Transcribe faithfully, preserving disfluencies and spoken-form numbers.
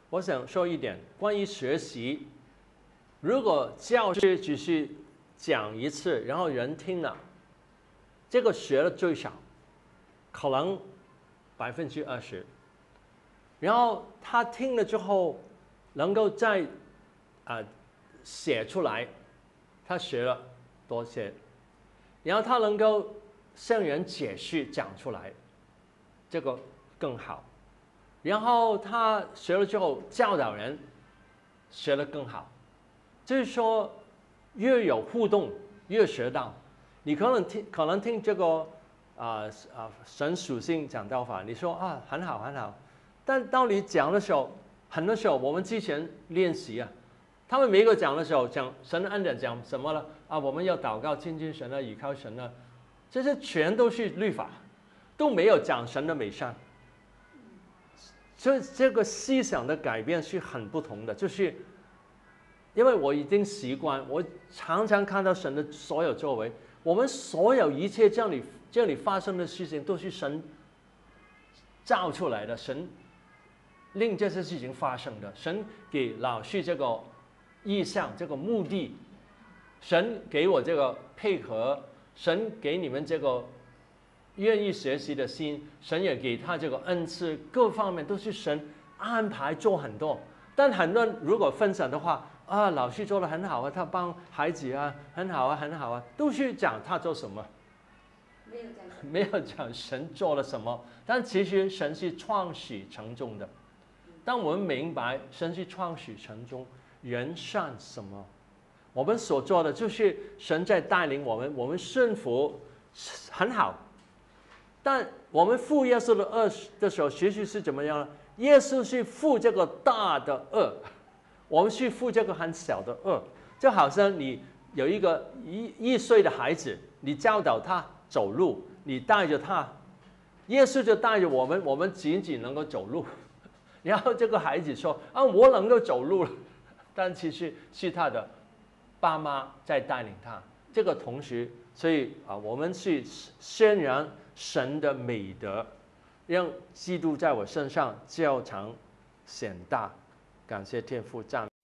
我想说一点关于学习，如果教师只是讲一次，然后人听了，这个学的最少，可能百分之二十。然后他听了之后，能够再啊、呃、写出来，他学了多些，然后他能够向人解释讲出来，这个更好。然后他学了之后教导人，学得更好。就是说，越有互动，越学到。你可能听，可能听这个啊啊、呃、神属性讲道法，你说啊很好很好，但当你讲的时候，很多时候我们之前练习啊，他们每个讲的时候讲神的恩典讲什么了啊？我们要祷告亲近神啊，倚靠神啊，这些全都是律法，都没有讲神的美善。所以这个思想的改变是很不同的，就是因为我已经习惯，我常常看到神的所有作为，我们所有一切这里这里发生的事情都是神造出来的，神令这些事情发生的，神给老师这个意向，这个目的，神给我这个配合，神给你们这个愿意学习的心，神也给他这个恩赐，各方面都是神安排做很多。但很多人如果分享的话，啊，老师做得很好啊，他帮孩子啊，很好啊，很好啊，都是讲他做什么， 没有讲， 没有讲神做了什么。但其实神是创始成终的。当我们明白神是创始成终，人算什么？我们所做的就是神在带领我们，我们顺服很好。但我们负耶稣的恶的时候，其实是怎么样呢？耶稣是负这个大的恶，我们是负这个很小的恶。就好像你有一个一一岁的孩子，你教导他走路，你带着他，耶稣就带着我们，我们仅仅能够走路。然后这个孩子说：“啊，我能够走路了。”但其实是他的爸妈在带领他。这个同时，所以啊，我们是宣扬神的美德，让基督在我身上照常显大。感谢天父赞美。